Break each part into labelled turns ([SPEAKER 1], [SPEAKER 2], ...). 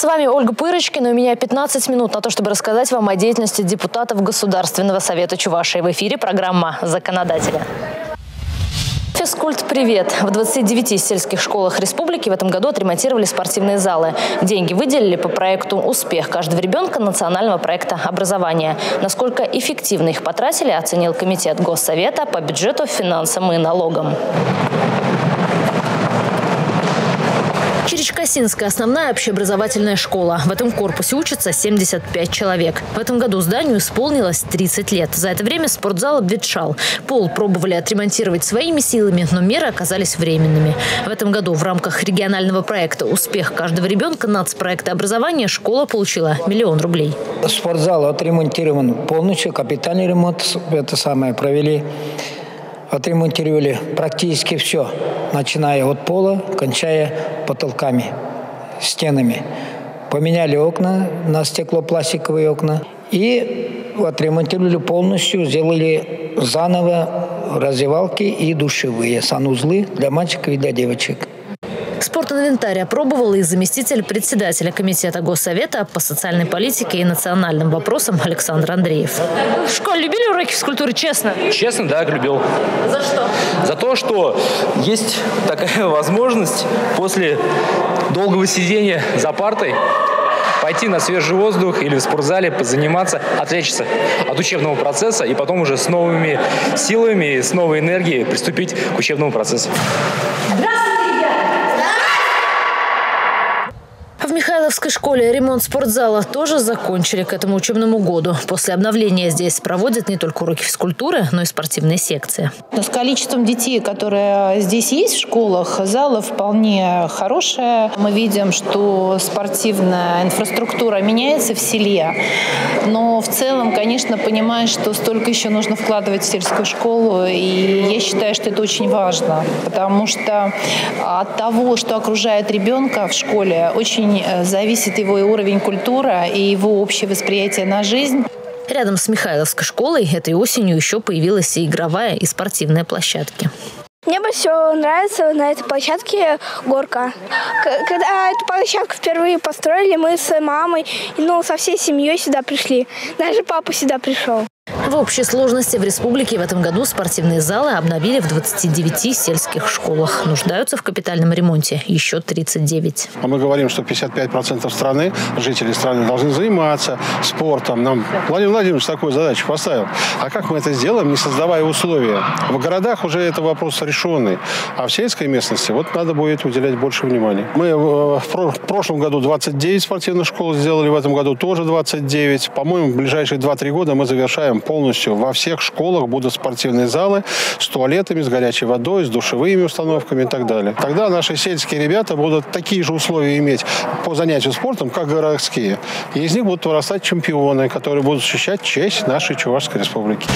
[SPEAKER 1] вами Ольга Пырочкина. У меня 15 минут на то, чтобы рассказать вам о деятельности депутатов Государственного совета Чувашии. В эфире программа «Законодатели». Физкульт-привет! В 29 сельских школах республики в этом году отремонтировали спортивные залы. Деньги выделили по проекту «Успех каждого ребенка» национального проекта образования. Насколько эффективно их потратили, оценил комитет Госсовета по бюджету, финансам и налогам. Черечкосинская основная общеобразовательная школа. В этом корпусе учатся 75 человек. В этом году зданию исполнилось 30 лет. За это время спортзал обветшал. Пол пробовали отремонтировать своими силами, но меры оказались временными. В этом году в рамках регионального проекта «Успех каждого ребенка» нацпроекта образования школа получила 1 миллион рублей.
[SPEAKER 2] Спортзал отремонтирован полностью, капитальный ремонт провели. Отремонтировали практически все, начиная от пола, кончая потолками, стенами. Поменяли окна на стеклопластиковые окна и отремонтировали полностью, сделали заново раздевалки и душевые, санузлы для мальчиков и для девочек.
[SPEAKER 1] Спортинвентарь опробовал и заместитель председателя комитета Госсовета по социальной политике и национальным вопросам Александр Андреев. В школе любили уроки физкультуры, честно?
[SPEAKER 3] Честно, да, любил.
[SPEAKER 1] За что?
[SPEAKER 3] За то, что есть такая возможность после долгого сидения за партой пойти на свежий воздух или в спортзале позаниматься, отвлечься от учебного процесса и потом уже с новыми силами, с новой энергией приступить к учебному процессу.
[SPEAKER 1] В Михайловской школе ремонт спортзала тоже закончили к этому учебному году. После обновления здесь проводят не только уроки физкультуры, но и спортивные секции.
[SPEAKER 4] С количеством детей, которые здесь есть в школах, зала вполне хорошая. Мы видим, что спортивная инфраструктура меняется в селе. Но в целом, конечно, понимаешь, что столько еще нужно вкладывать в сельскую школу. И я считаю, что это очень важно. Потому что от того, что окружает ребенка в школе, очень зависит его и уровень культуры, и его общее восприятие на жизнь.
[SPEAKER 1] Рядом с Михайловской школой этой осенью еще появилась и игровая, и спортивная площадки.
[SPEAKER 5] Мне больше всего нравится на этой площадке горка. Когда эту площадку впервые построили, мы с мамой, со всей семьей сюда пришли. Даже папа сюда пришел.
[SPEAKER 1] В общей сложности в республике в этом году спортивные залы обновили в 29 сельских школах. Нуждаются в капитальном ремонте еще 39.
[SPEAKER 6] Мы говорим, что 55% страны, жителей страны, должны заниматься спортом. Нам Владимир Владимирович такую задачу поставил. А как мы это сделаем, не создавая условия? В городах уже это вопрос решенный. А в сельской местности надо будет уделять больше внимания. Мы в прошлом году 29 спортивных школ сделали, в этом году тоже 29. По-моему, в ближайшие 2-3 года мы завершаем полностью. Во всех школах будут спортивные залы с туалетами, с горячей водой, с душевыми установками и так далее. Тогда наши сельские ребята будут такие же условия иметь по занятию спортом, как городские. И из них будут вырастать чемпионы, которые будут защищать честь нашей Чувашской республики.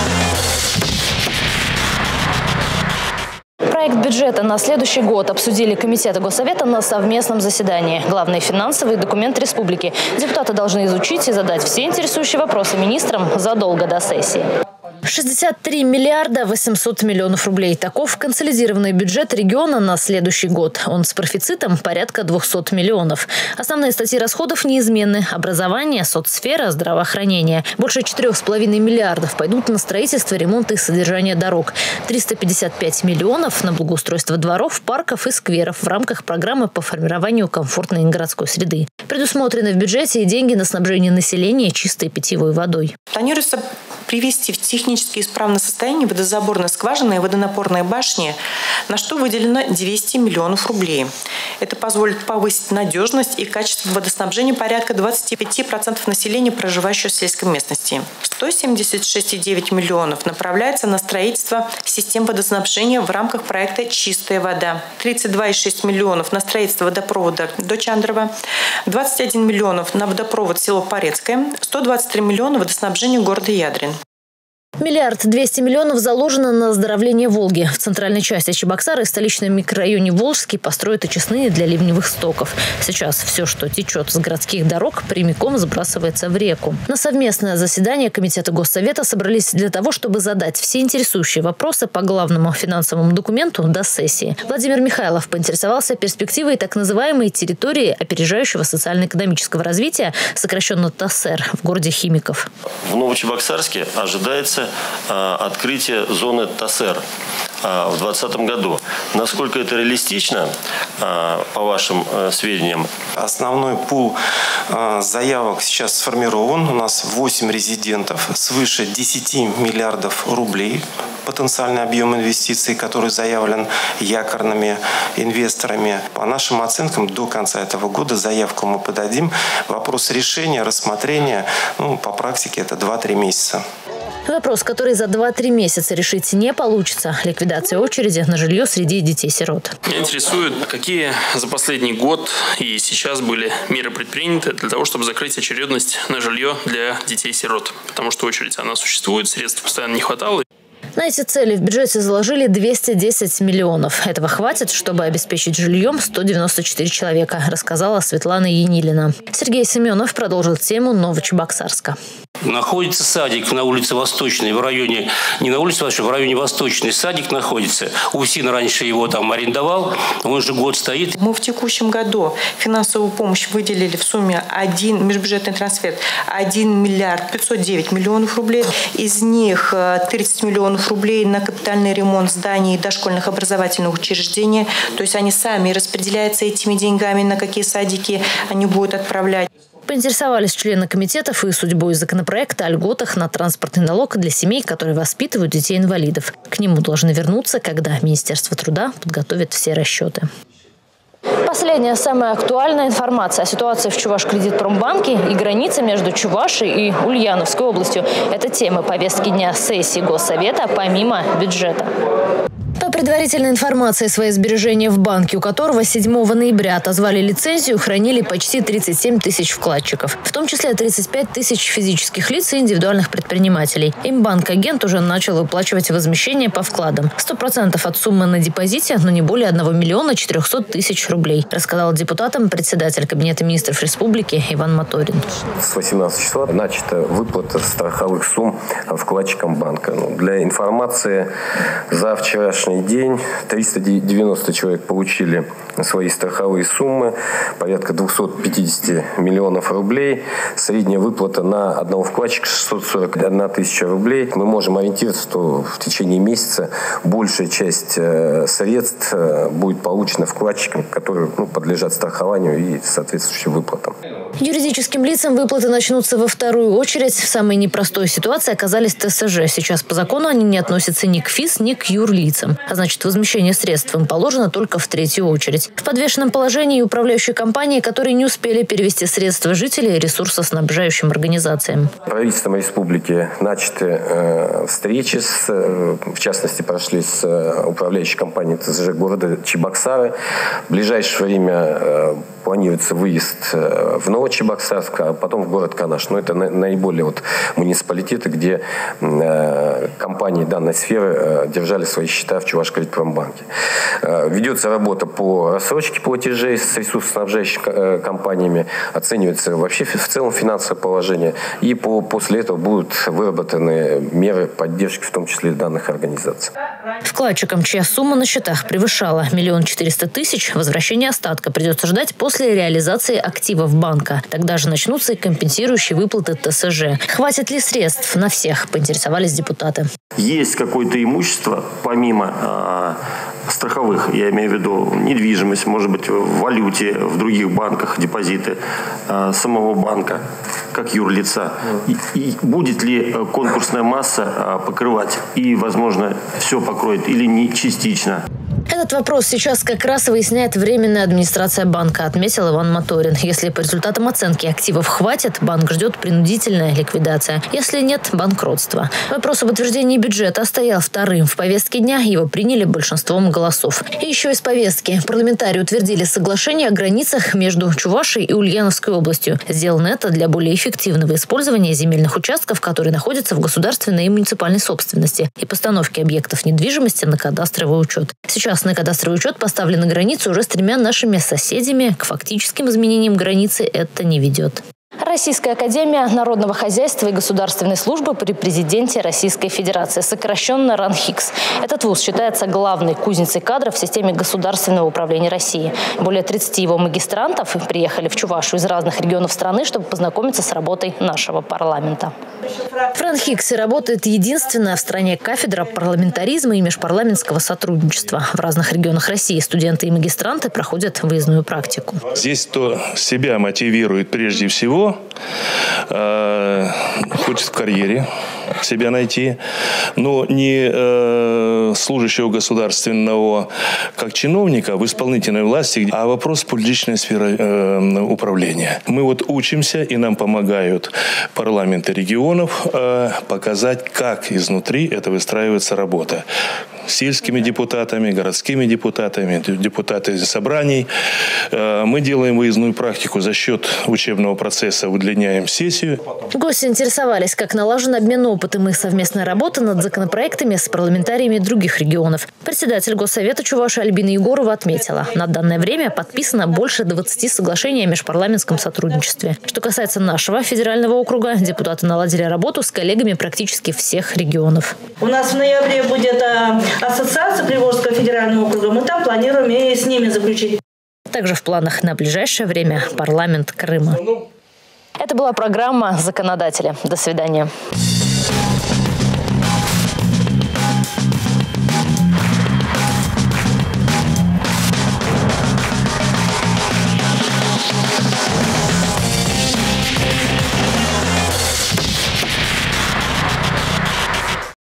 [SPEAKER 1] Проект бюджета на следующий год обсудили комитеты Госсовета на совместном заседании. Главный финансовый документ республики. Депутаты должны изучить и задать все интересующие вопросы министрам задолго до сессии. 63 миллиарда 800 миллионов рублей. Таков консолидированный бюджет региона на следующий год. Он с профицитом порядка 200 миллионов. Основные статьи расходов неизменны. Образование, соцсфера, здравоохранение. Больше 4,5 миллиардов пойдут на строительство, ремонт и содержание дорог. 355 миллионов на благоустройство дворов, парков и скверов в рамках программы по формированию комфортной городской среды. Предусмотрены в бюджете и деньги на снабжение населения чистой питьевой водой.
[SPEAKER 7] Планируется привести в технически исправное состояние водозаборные скважины и водонапорные башни, на что выделено 200 миллионов рублей. Это позволит повысить надежность и качество водоснабжения порядка 25% населения, проживающего в сельской местности. 176,9 миллионов направляется на строительство систем водоснабжения в рамках проекта «Чистая вода». 32,6 миллионов на строительство водопровода до Чандрова, 21 миллионов на водопровод село Порецкое, 123 миллиона водоснабжения города Ядрин.
[SPEAKER 1] 1 200 000 000 заложено на оздоровление Волги. В центральной части Чебоксары и столичном микрорайоне Волжский построят очистные для ливневых стоков. Сейчас все, что течет с городских дорог, прямиком сбрасывается в реку. На совместное заседание Комитета Госсовета собрались для того, чтобы задать все интересующие вопросы по главному финансовому документу до сессии. Владимир Михайлов поинтересовался перспективой так называемой территории опережающего социально-экономического развития, сокращенно ТАСЭР, в городе Химиков.
[SPEAKER 8] В Новочебоксарске ожидается открытие зоны ТАСЭР в 2020 году. Насколько это реалистично, по вашим сведениям?
[SPEAKER 9] Основной пул заявок сейчас сформирован. У нас 8 резидентов, свыше 10 миллиардов рублей. Потенциальный объем инвестиций, который заявлен якорными инвесторами. По нашим оценкам, до конца этого года заявку мы подадим. Вопрос решения, рассмотрения, по практике это 2-3 месяца.
[SPEAKER 1] Вопрос, который за 2-3 месяца решить не получится – ликвидация очереди на жилье среди детей-сирот.
[SPEAKER 10] Меня интересует, какие за последний год и сейчас были меры предприняты для того, чтобы закрыть очередность на жилье для детей-сирот. Потому что очередь, она существует, средств постоянно не хватало.
[SPEAKER 1] На эти цели в бюджете заложили 210 миллионов. Этого хватит, чтобы обеспечить жильем 194 человека, рассказала Светлана Енилина. Сергей Семенов продолжит тему Новочебоксарска.
[SPEAKER 11] Находится садик на улице Восточной, в районе, не на улице Восточной, в районе Восточной садик находится. УФСИН раньше его там арендовал, он же год стоит.
[SPEAKER 7] Мы в текущем году финансовую помощь выделили в сумме межбюджетный трансфер 1 509 000 000 рублей. Из них 30 миллионов рублей на капитальный ремонт зданий дошкольных образовательных учреждений. То есть они сами распределяются этими деньгами, на какие садики они будут отправлять.
[SPEAKER 1] Поинтересовались члены комитетов и судьбой законопроекта о льготах на транспортный налог для семей, которые воспитывают детей-инвалидов. К нему должны вернуться, когда Министерство труда подготовит все расчеты. Последняя, самая актуальная информация о ситуации в Чувашкредитпромбанке и границе между Чувашией и Ульяновской областью. Это темы повестки дня сессии Госсовета помимо бюджета. По предварительной информации, свои сбережения в банке, у которого 7 ноября отозвали лицензию, хранили почти 37 тысяч вкладчиков. В том числе 35 тысяч физических лиц и индивидуальных предпринимателей. Им банк-агент уже начал выплачивать возмещение по вкладам. 100% от суммы на депозите, но не более 1 400 000 рублей, рассказал депутатам председатель Кабинета министров республики Иван Моторин.
[SPEAKER 12] С 18 числа начата выплата страховых сумм вкладчикам банка. Для информации, за вчерашний день 390 человек получили свои страховые суммы, порядка 250 миллионов рублей. Средняя выплата на одного вкладчика 641 000 рублей. Мы можем ориентироваться, что в течение месяца большая часть средств будет получена вкладчикам, которые подлежат страхованию и соответствующим выплатам.
[SPEAKER 1] Юридическим лицам выплаты начнутся во вторую очередь. В самой непростой ситуации оказались ТСЖ. Сейчас по закону они не относятся ни к ФИС, ни к юрлицам. А значит, возмещение средств им положено только в третью очередь. В подвешенном положении управляющие компании, которые не успели перевести средства жителей ресурсоснабжающим организациям.
[SPEAKER 12] Правительством республики начаты встречи, в частности, прошли с управляющей компанией ТСЖ города Чебоксары. В ближайшее время планируется выезд в Новочебоксарск, а потом в город Канаш. Но это наиболее муниципалитеты, где компании данной сферы держали свои счета в Чувашкредитпромбанке. Ведется работа по рассрочке платежей с ресурсоснабжающими компаниями, оценивается вообще в целом финансовое положение, и после этого будут выработаны меры поддержки, в том числе данных организаций.
[SPEAKER 1] Вкладчикам, чья сумма на счетах превышала 1 400 000, возвращение остатка придется ждать после реализации активов банка. Тогда же начнутся и компенсирующие выплаты ТСЖ. Хватит ли средств на всех, поинтересовались депутаты.
[SPEAKER 11] Есть какое-то имущество, помимо страховых, я имею в виду недвижимость, может быть, в валюте, в других банках депозиты самого банка, как юрлица. И будет ли конкурсная масса покрывать и, возможно, все покроет или не частично?
[SPEAKER 1] Это Этот вопрос сейчас как раз выясняет Временная администрация банка, отметил Иван Моторин. Если по результатам оценки активов хватит, банк ждет принудительная ликвидация. Если нет, банкротство. Вопрос об утверждении бюджета стоял вторым в повестке дня. Его приняли большинством голосов. И еще из повестки. Парламентарии утвердили соглашение о границах между Чувашией и Ульяновской областью. Сделано это для более эффективного использования земельных участков, которые находятся в государственной и муниципальной собственности, и постановки объектов недвижимости на кадастровый учет. Сейчас на кадастровый учет поставлена граница уже с 3 нашими соседями. К фактическим изменениям границы это не ведет. Российская академия народного хозяйства и государственной службы при президенте Российской Федерации, сокращенно РАНХИКС. Этот вуз считается главной кузницей кадров в системе государственного управления России. Более 30 его магистрантов приехали в Чувашию из разных регионов страны, чтобы познакомиться с работой нашего парламента. В РАНХИКСе работает единственная в стране кафедра парламентаризма и межпарламентского сотрудничества. В разных регионах России студенты и магистранты проходят выездную практику.
[SPEAKER 13] Здесь кто себя мотивирует прежде всего, хочет в карьере себя найти, но не служащего государственного как чиновника в исполнительной власти, а вопрос публичной сферы управления. Мы вот учимся, и нам помогают парламенты регионов показать, как изнутри это выстраивается работа. Сельскими депутатами, городскими депутатами, депутаты собраний. Мы делаем выездную практику за счет учебного процесса, удлиняем сессию.
[SPEAKER 1] Гости интересовались, как налажен обмен опытом и совместная работа над законопроектами с парламентариями других регионов. Председатель Госсовета Чувашии Альбина Егорова отметила, на данное время подписано больше 20 соглашений о межпарламентском сотрудничестве. Что касается нашего федерального округа, депутаты наладили работу с коллегами практически всех регионов.
[SPEAKER 14] У нас в ноябре будет ассоциация Приволжского федерального округа. Мы там планируем и с ними заключить.
[SPEAKER 1] Также в планах на ближайшее время парламент Крыма. Это была программа «Законодатели». До свидания.